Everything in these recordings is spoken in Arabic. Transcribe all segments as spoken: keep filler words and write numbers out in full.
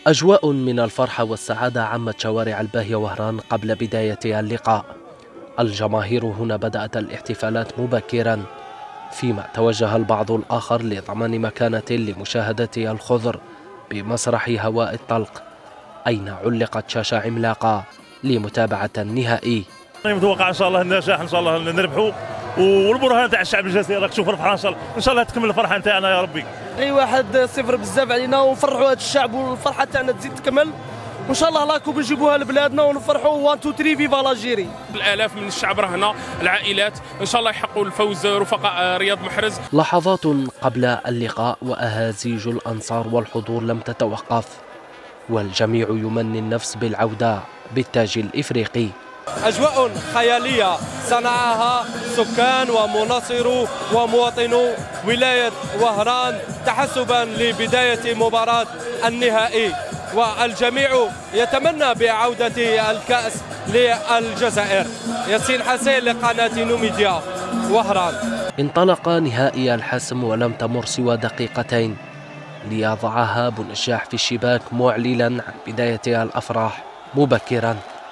أجواء من الفرحة والسعادة عمت شوارع الباهية وهران قبل بداية اللقاء. الجماهير هنا بدأت الاحتفالات مبكرا، فيما توجه البعض الآخر لضمان مكانة لمشاهدة الخضر بمسرح هواء الطلق، أين علقت شاشة عملاقة لمتابعة النهائي. متوقع ان شاء الله النجاح، ان شاء الله نربحوا، والبرهان تاع الشعب الجزائري راك تشوف فرحان، ان شاء الله ان شاء الله تكمل الفرحه نتاعنا يا ربي. اي واحد صفر بزاف علينا، ونفرحوا هذا الشعب والفرحه تاعنا تزيد تكمل، وان شاء الله لاكو بنجيبوها لبلادنا ونفرحوا واحد اثنين ثلاثة فيفا لاجيري. الالاف من الشعب راه هنا، العائلات ان شاء الله يحققوا الفوز رفقاء رياض محرز. لحظات قبل اللقاء واهازيج الانصار والحضور لم تتوقف، والجميع يمني النفس بالعوده بالتاج الافريقي. أجواء خيالية صنعها سكان ومناصرو ومواطنو ولاية وهران تحسبا لبداية مباراة النهائي، والجميع يتمنى بعودة الكأس للجزائر. ياسين حسين لقناة نوميديا، وهران. انطلق نهائي الحسم ولم تمر سوى دقيقتين ليضعها بنجاح في الشباك، معلنا عن بداية الأفراح مبكرا.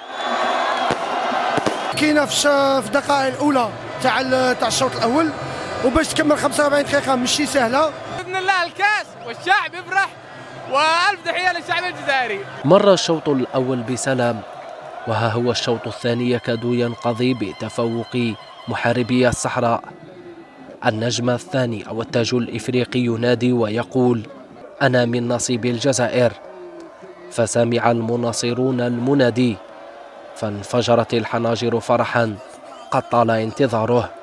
كاينه في الدقائق الاولى تاع تاع الشوط الاول، وباش تكمل خمسة وأربعين دقيقه ماشي سهله. باذن الله الكاس والشعب يفرح، والف تحيه للشعب الجزائري. مر الشوط الاول بسلام، وها هو الشوط الثاني يكاد ينقضي بتفوق محاربي الصحراء. النجم الثاني او التاج الافريقي ينادي ويقول: انا من نصيب الجزائر. فسمع المناصرون المنادي، فانفجرت الحناجر فرحا قد طال انتظاره.